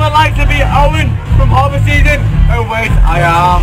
would like to be Owen from Harbour Season. Oh wait, I am.